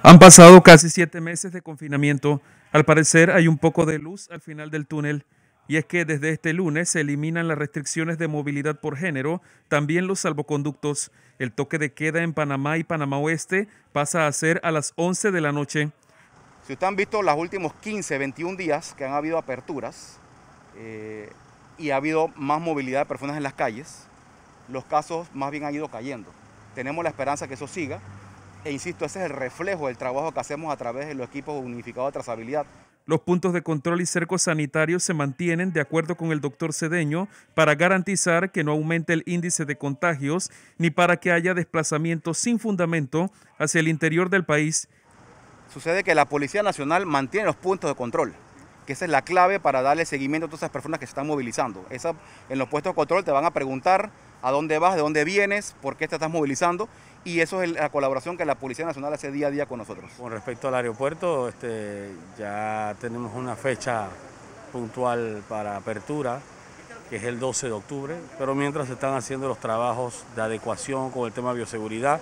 Han pasado casi 7 meses de confinamiento. Al parecer hay un poco de luz al final del túnel. Y es que desde este lunes se eliminan las restricciones de movilidad por género, también los salvoconductos. El toque de queda en Panamá y Panamá Oeste pasa a ser a las 11 de la noche. Si ustedes han visto los últimos 15, 21 días que han habido aperturas y ha habido más movilidad de personas en las calles, los casos más bien han ido cayendo. Tenemos la esperanza que eso siga. E insisto, ese es el reflejo del trabajo que hacemos a través de los equipos unificados de trazabilidad. Los puntos de control y cercos sanitarios se mantienen, de acuerdo con el doctor Cedeño, para garantizar que no aumente el índice de contagios ni para que haya desplazamientos sin fundamento hacia el interior del país. Sucede que la Policía Nacional mantiene los puntos de control, que esa es la clave para darle seguimiento a todas esas personas que se están movilizando. En los puestos de control te van a preguntar a dónde vas, de dónde vienes, por qué te estás movilizando, y eso es la colaboración que la Policía Nacional hace día a día con nosotros. Con respecto al aeropuerto, ya tenemos una fecha puntual para apertura, que es el 12 de octubre, pero mientras se están haciendo los trabajos de adecuación con el tema de bioseguridad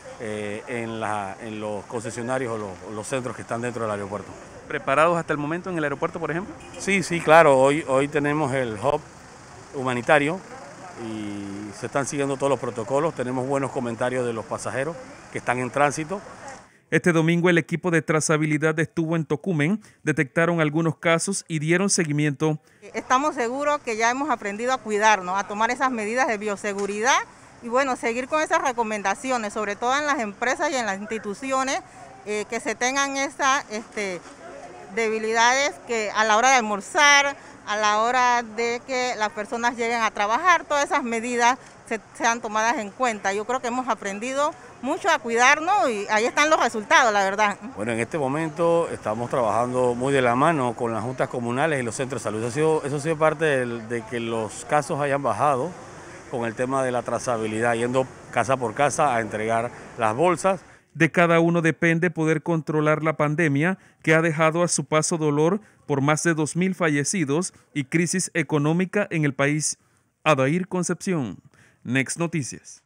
en los concesionarios o los centros que están dentro del aeropuerto. ¿Preparados hasta el momento en el aeropuerto, por ejemplo? Sí, claro, hoy tenemos el hub humanitario y se están siguiendo todos los protocolos, tenemos buenos comentarios de los pasajeros que están en tránsito. Este domingo el equipo de trazabilidad estuvo en Tocumen, detectaron algunos casos y dieron seguimiento. Estamos seguros que ya hemos aprendido a cuidarnos, a tomar esas medidas de bioseguridad y bueno, seguir con esas recomendaciones, sobre todo en las empresas y en las instituciones, que se tengan esas debilidades que a la hora de almorzar, a la hora de que las personas lleguen a trabajar, todas esas medidas sean tomadas en cuenta. Yo creo que hemos aprendido mucho a cuidarnos y ahí están los resultados, la verdad. Bueno, en este momento estamos trabajando muy de la mano con las juntas comunales y los centros de salud. Eso ha sido parte de que los casos hayan bajado con el tema de la trazabilidad, yendo casa por casa a entregar las bolsas. De cada uno depende poder controlar la pandemia que ha dejado a su paso dolor por más de 2.000 fallecidos y crisis económica en el país. Adair Concepción, Next Noticias.